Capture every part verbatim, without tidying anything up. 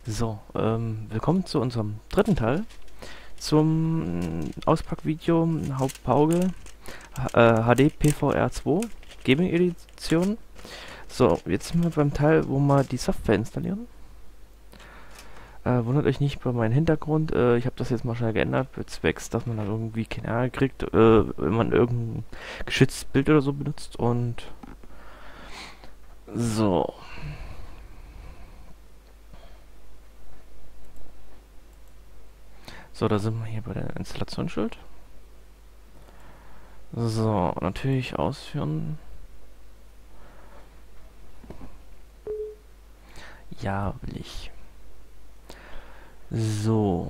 So, ähm, willkommen zu unserem dritten Teil zum Auspackvideo Hauptpauge äh, H D P V R zwei Gaming Edition. So, jetzt sind wir beim Teil, wo wir die Software installieren. Äh, wundert euch nicht bei meinem Hintergrund, äh, ich habe das jetzt mal schnell geändert, zwecks, dass man dann irgendwie keine Ärger kriegt, äh, wenn man irgendein geschütztes Bild oder so benutzt. Und so. So, da sind wir hier bei der Installationsschild. So, natürlich ausführen. Ja, will ich. So.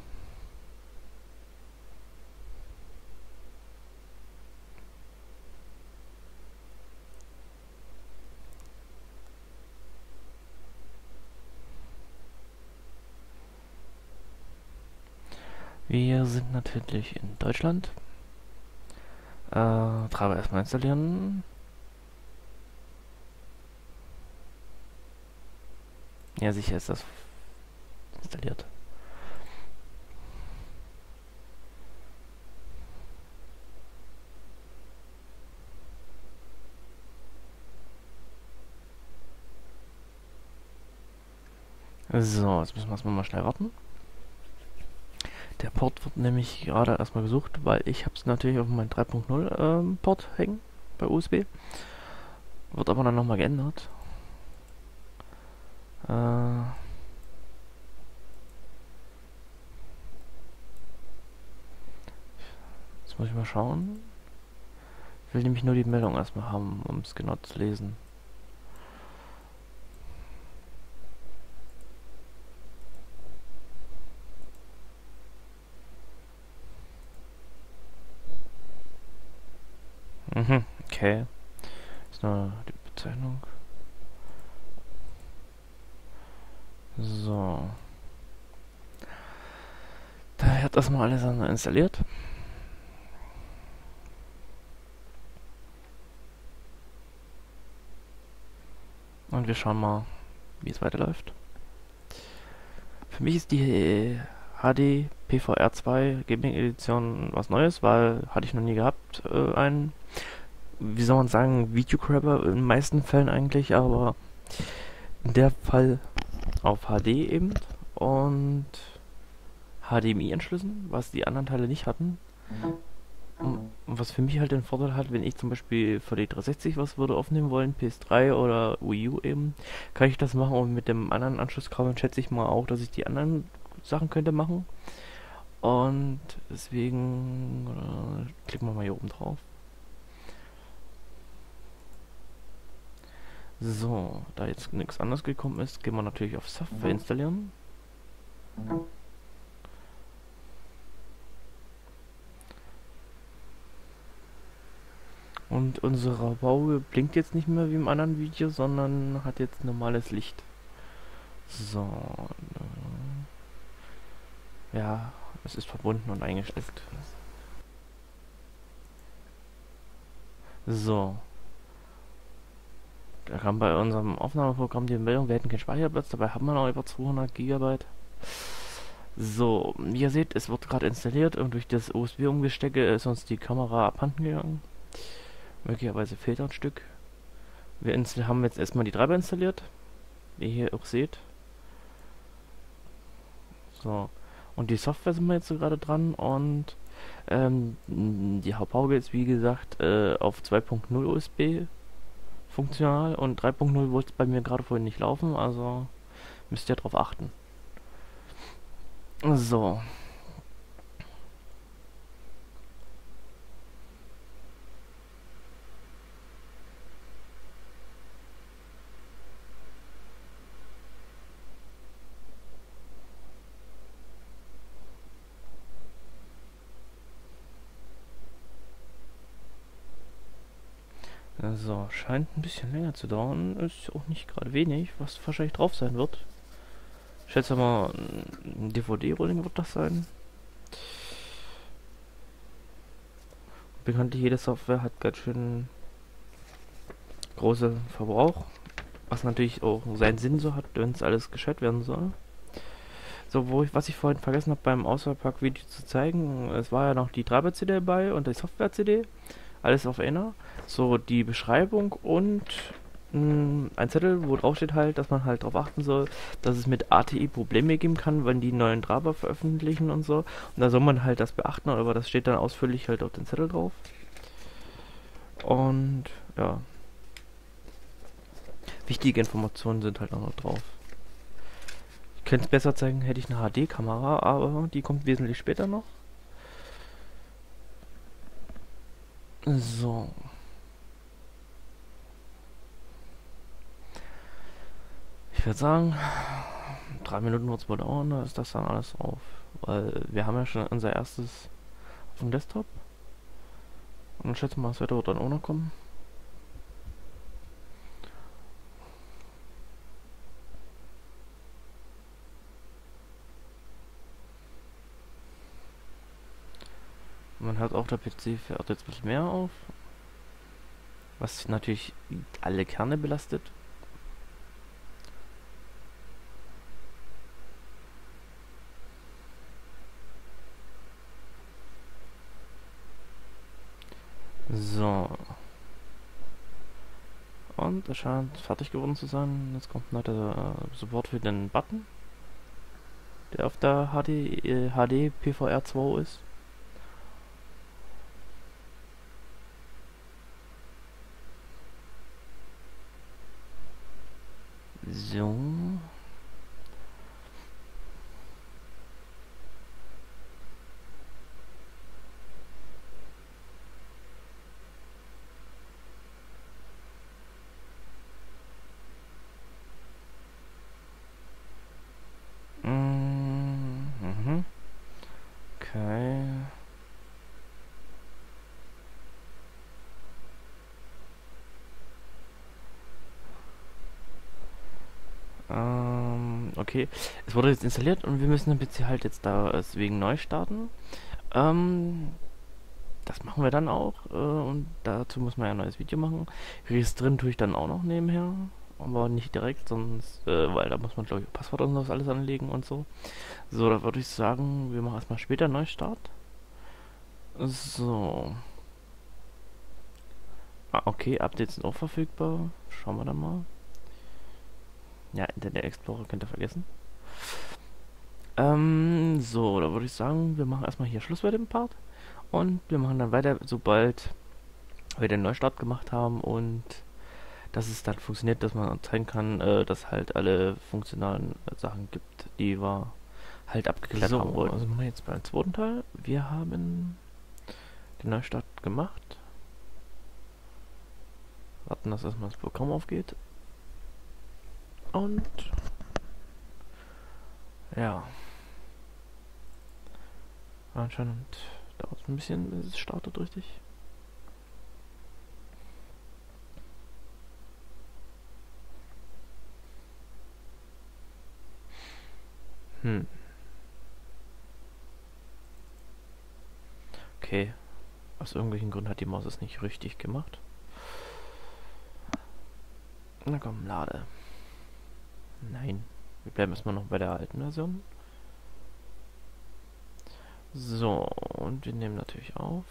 Wir sind natürlich in Deutschland. Äh, Treiber erstmal installieren. Ja, sicher ist das installiert. So, jetzt müssen wir erstmal mal schnell warten. Der Port wird nämlich gerade erstmal gesucht, weil ich habe es natürlich auf meinen drei Punkt null ähm, Port hängen bei U S B. Wird aber dann nochmal geändert. Äh, jetzt muss ich mal schauen. Ich will nämlich nur die Meldung erstmal haben, um es genau zu lesen. Mhm, okay. Ist nur die Bezeichnung. So. Da hat das mal alles installiert. Und wir schauen mal, wie es weiterläuft. Für mich ist die H D P V R zwei Gaming Edition was Neues, weil hatte ich noch nie gehabt, äh, einen, wie soll man sagen, Videograbber in den meisten Fällen eigentlich, aber in der Fall auf H D eben und H D M I-Anschlüssen, was die anderen Teile nicht hatten. Und was für mich halt den Vorteil hat, wenn ich zum Beispiel für die dreihundertsechzig was würde aufnehmen wollen, P S drei oder Wii U eben, kann ich das machen, und mit dem anderen Anschlusskabel schätze ich mal auch, dass ich die anderen Sachen könnte machen. Und deswegen äh, klicken wir mal hier oben drauf. So, da jetzt nichts anderes gekommen ist, gehen wir natürlich auf Software installieren. Und unsere Bauge blinkt jetzt nicht mehr wie im anderen Video, sondern hat jetzt normales Licht. So. Äh, ja, es ist verbunden und eingestellt. So. Da kam bei unserem Aufnahmeprogramm die Meldung, wir hätten keinen Speicherplatz, dabei haben wir noch über zweihundert Gigabyte. So, wie ihr seht, es wird gerade installiert und durch das U S B-Umgestecke ist uns die Kamera abhanden gegangen. Möglicherweise fehlt ein Stück. Wir haben jetzt erstmal die Treiber installiert, wie ihr hier auch seht. So, und die Software sind wir jetzt so gerade dran, und ähm, die Hauptauge ist wie gesagt äh, auf zwei Punkt null U S B funktional, und drei Punkt null wollte es bei mir gerade vorhin nicht laufen, also müsst ihr darauf achten. So. So, scheint ein bisschen länger zu dauern. Ist auch nicht gerade wenig, was wahrscheinlich drauf sein wird. Ich schätze mal, ein D V D-Rolling wird das sein. Bekanntlich, jede Software hat ganz schön große Verbrauch. Was natürlich auch seinen Sinn so hat, wenn es alles gescheit werden soll. So, wo ich, was ich vorhin vergessen habe beim Auswahlpack-Video zu zeigen, es war ja noch die Treiber-C D dabei und die Software-C D, alles auf einer. So, die Beschreibung und mh, ein Zettel, wo drauf steht halt, dass man halt darauf achten soll, dass es mit A T I Probleme geben kann, wenn die neuen Treiber veröffentlichen und so. Und da soll man halt das beachten, aber das steht dann ausführlich halt auf den Zettel drauf. Und ja, wichtige Informationen sind halt auch noch drauf. Ich könnte es besser zeigen, hätte ich eine H D-Kamera, aber die kommt wesentlich später noch. So. Ich würde sagen, drei Minuten wird es wohl dauern, da ist das dann alles drauf. Weil wir haben ja schon unser erstes auf dem Desktop. Und dann schätze mal, das Wetter wird dann auch noch kommen. Man hört auch, der P C fährt jetzt ein bisschen mehr auf. Was natürlich alle Kerne belastet. So. Und er scheint fertig geworden zu sein. Jetzt kommt noch der äh, Support für den Button, der auf der H D, äh, H D P V R zwei ist. So. Mhm. Okay. Ähm, okay. Es wurde jetzt installiert und wir müssen den P C halt jetzt da deswegen neu starten. Ähm, das machen wir dann auch. Äh, und dazu muss man ja ein neues Video machen. Registrieren tue ich dann auch noch nebenher. Aber nicht direkt, sonst, äh, weil da muss man, glaube ich, Passwort und das alles anlegen und so. So, da würde ich sagen, wir machen erstmal später Neustart. So. Ah, okay, Updates sind auch verfügbar. Schauen wir da mal. Ja, Internet Explorer könnt ihr vergessen. Ähm, so, da würde ich sagen, wir machen erstmal hier Schluss bei dem Part. Und wir machen dann weiter, sobald wir den Neustart gemacht haben und dass es dann funktioniert, dass man zeigen kann, äh, dass halt alle funktionalen äh, Sachen gibt, die wir halt abgeklärt so, haben wollten. Also machen wir jetzt beim zweiten Teil. Wir haben den Neustart gemacht. Warten, dass erstmal das Programm aufgeht. Und ja. Anscheinend dauert es ein bisschen, bis es startet richtig. Hm. Okay. Aus irgendwelchen Gründen hat die Maus es nicht richtig gemacht. Na komm, lade. Nein. Wir bleiben erstmal noch bei der alten Version. So, und wir nehmen natürlich auf.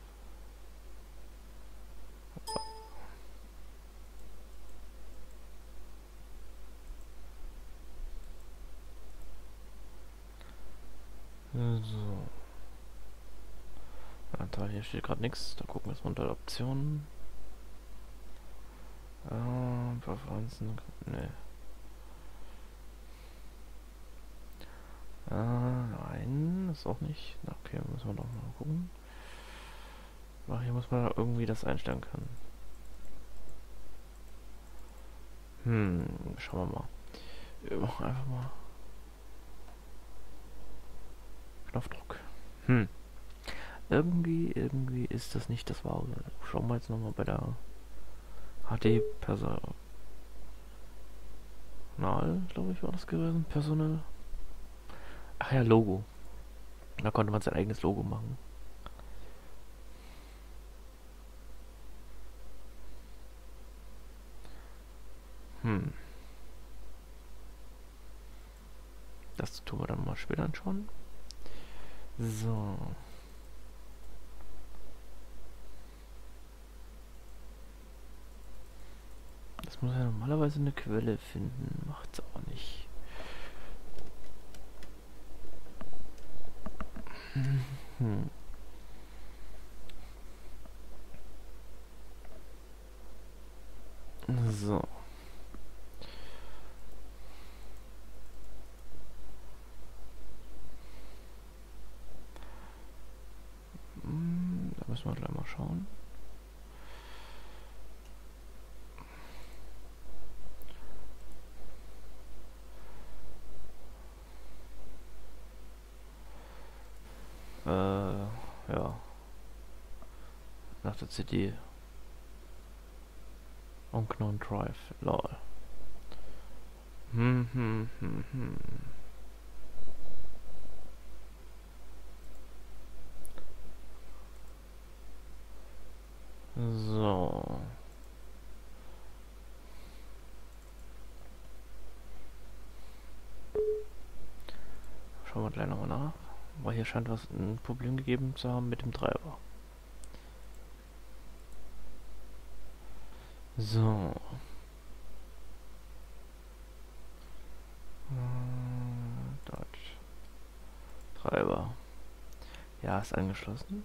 So. Ja, da hier steht gerade nichts. Da gucken wir jetzt mal unter Optionen. Äh, Präferenzen. Ne. Äh, nein, ist auch nicht. Okay, müssen wir doch mal gucken. Ach, hier muss man da irgendwie das einstellen können. Hm, schauen wir mal. Wir machen einfach mal Knopfdruck. Hm. Irgendwie, irgendwie ist das nicht das wahre. Schauen wir jetzt nochmal bei der H D Personal, glaube ich, war das gewesen. Personal. Ach ja, Logo. Da konnte man sein eigenes Logo machen. Hm. Das tun wir dann mal später anschauen. So. Das muss ja normalerweise eine Quelle finden. Macht's aber nicht. Hm. So. Hm, da müssen wir gleich mal schauen. Äh, ja. Nach der C D. Unknown Drive. Lol. Hm, hm, hm, hm. So. Schauen wir gleich nochmal nach. Aber hier scheint was ein Problem gegeben zu haben mit dem Treiber. So. Dort. Treiber. Ja, ist angeschlossen.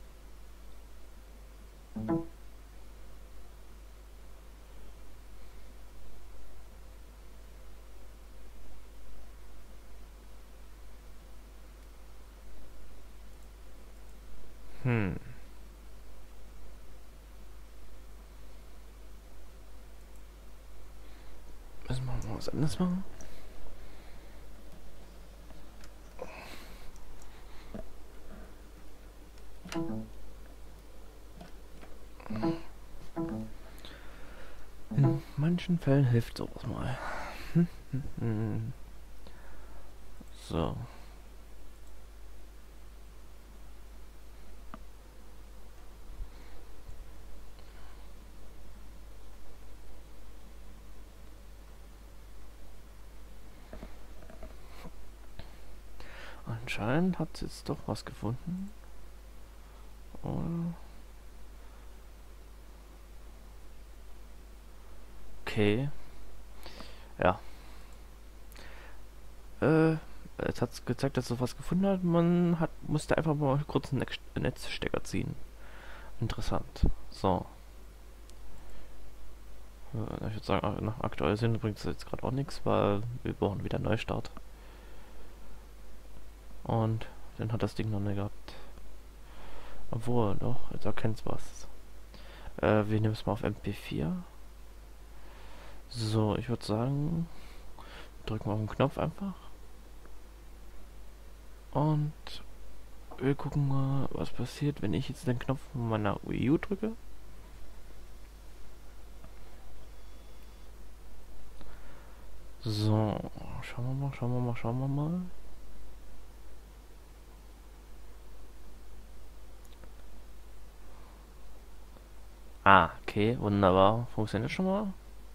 Hm. Müssen wir mal was anderes machen? In manchen Fällen hilft sowas mal. So. Anscheinend hat es jetzt doch was gefunden. Oder? Okay. Ja. Äh, jetzt hat es gezeigt, dass es was gefunden hat. Man hat musste einfach mal kurz einen Netzstecker ziehen. Interessant. So. Äh, ich würde sagen, nach Aktualisieren bringt es jetzt gerade auch nichts, weil wir brauchen wieder einen Neustart. Und dann hat das Ding noch nicht gehabt. Obwohl, doch, jetzt erkennt es was. Äh, wir nehmen es mal auf M P vier. So, ich würde sagen, drücken wir auf den Knopf einfach. Und wir gucken mal, was passiert, wenn ich jetzt den Knopf von meiner Wii U drücke. So, schauen wir mal, schauen wir mal, schauen wir mal. Ah, okay, wunderbar. Funktioniert schon mal.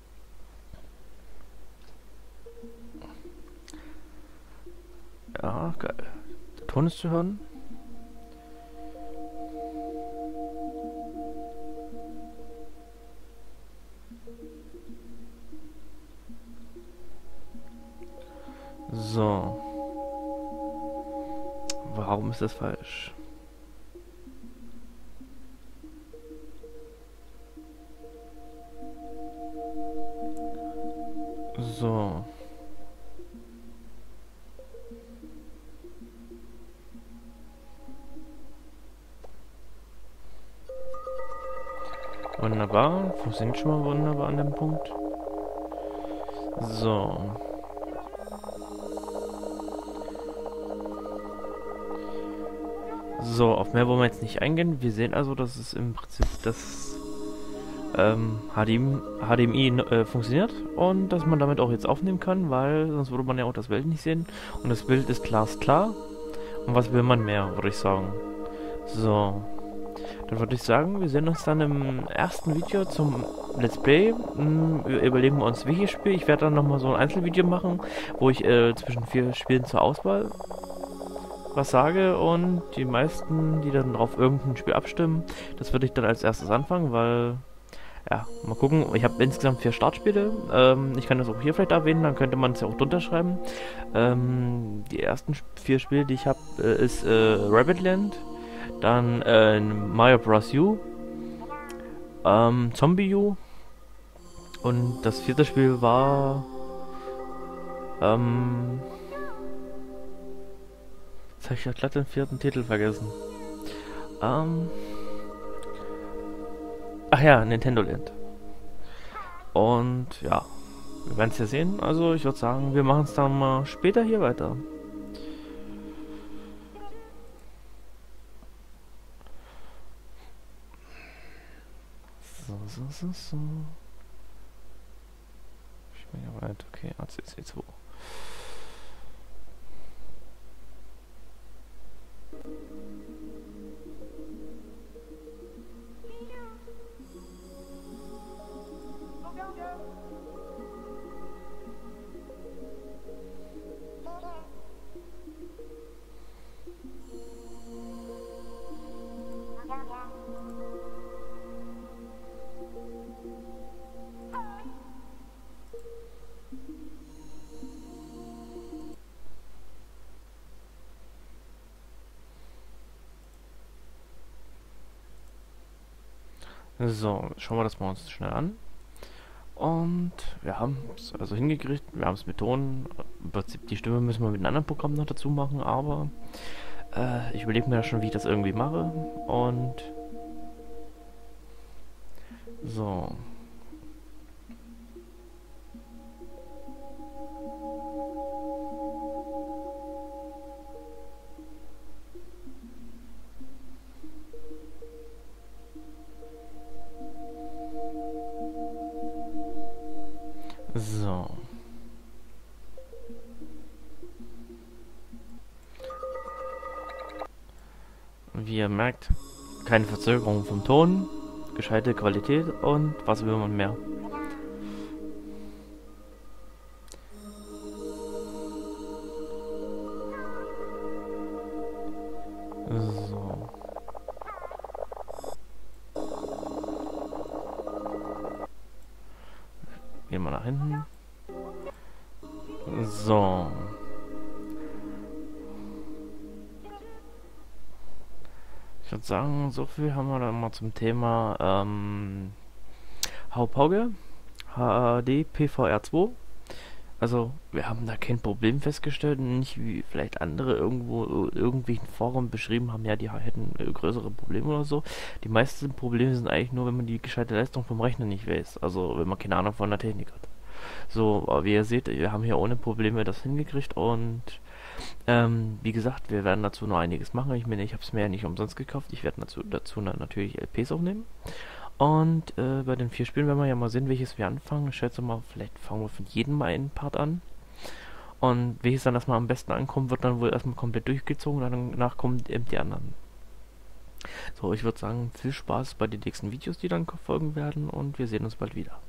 Ja, geil. Der Ton ist zu hören. So. Warum ist das falsch? So. Wunderbar. Funktioniert schon mal wunderbar an dem Punkt. So. So, auf mehr wollen wir jetzt nicht eingehen. Wir sehen also, dass es im Prinzip das ähm, H D M I äh, funktioniert und dass man damit auch jetzt aufnehmen kann, weil sonst würde man ja auch das Bild nicht sehen. Und das Bild ist glasklar. Und was will man mehr, würde ich sagen. So. Dann würde ich sagen, wir sehen uns dann im ersten Video zum Let's Play. Hm, wir überlegen wir uns, welches Spiel. Ich werde dann nochmal so ein Einzelvideo machen, wo ich äh, zwischen vier Spielen zur Auswahl was sage und die meisten, die dann auf irgendein Spiel abstimmen, das würde ich dann als erstes anfangen, weil, ja, mal gucken. Ich habe insgesamt vier Startspiele. Ähm, ich kann das auch hier vielleicht erwähnen, dann könnte man es ja auch drunter schreiben. Ähm, die ersten vier Spiele, die ich habe, äh, ist äh, Rabbit Land, dann äh, Mario Bros. U, ähm, Zombie U und das vierte Spiel war ähm, jetzt habe ich ja glatt den vierten Titel vergessen. Ähm, ach ja, Nintendo Land. Und ja, wir werden es ja sehen. Also ich würde sagen, wir machen es dann mal später hier weiter. So, so, so, so. Ich bin ja weit. Okay, A C C zwei. So, schauen wir das mal uns schnell an. Und wir haben es also hingekriegt, wir haben es mit Ton. Im Prinzip die Stimme müssen wir mit einem anderen Programm noch dazu machen, aber äh, ich überlege mir ja schon, wie ich das irgendwie mache. Und so. So. Wie ihr merkt, keine Verzögerung vom Ton, gescheite Qualität und was will man mehr. So. Gehen wir nach hinten. So. Ich würde sagen, so viel haben wir dann mal zum Thema ähm, Hauppauge H D P V R zwei. Also, wir haben da kein Problem festgestellt, nicht wie vielleicht andere irgendwo irgendwelchen Foren beschrieben haben, ja, die hätten äh, größere Probleme oder so. Die meisten Probleme sind eigentlich nur, wenn man die gescheite Leistung vom Rechner nicht weiß, also wenn man keine Ahnung von der Technik hat. So, aber wie ihr seht, wir haben hier ohne Probleme das hingekriegt und ähm, wie gesagt, wir werden dazu noch einiges machen. Ich meine, ich habe es mir ja nicht umsonst gekauft, ich werde dazu, dazu natürlich L Ps aufnehmen. Und äh, bei den vier Spielen werden wir ja mal sehen, welches wir anfangen. Ich schätze mal, vielleicht fangen wir von jedem mal einen Part an. Und welches dann erstmal am besten ankommt, wird dann wohl erstmal komplett durchgezogen. Und danach kommen eben die anderen. So, ich würde sagen, viel Spaß bei den nächsten Videos, die dann folgen werden. Und wir sehen uns bald wieder.